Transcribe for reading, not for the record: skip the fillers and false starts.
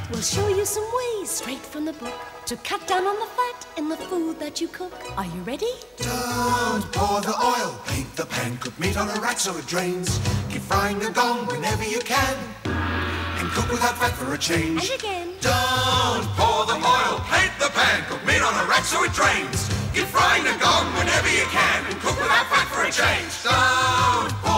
We'll show you some ways straight from the book to cut down on the fat in the food that you cook. Are you ready? Don't pour the oil, paint the pan, cook meat on a rack so it drains. Keep frying the gong whenever you can, and cook without fat for a change. And again. Don't pour the oil, paint the pan, cook meat on a rack so it drains. Keep frying the gong whenever you can, and cook without fat for a change. Don't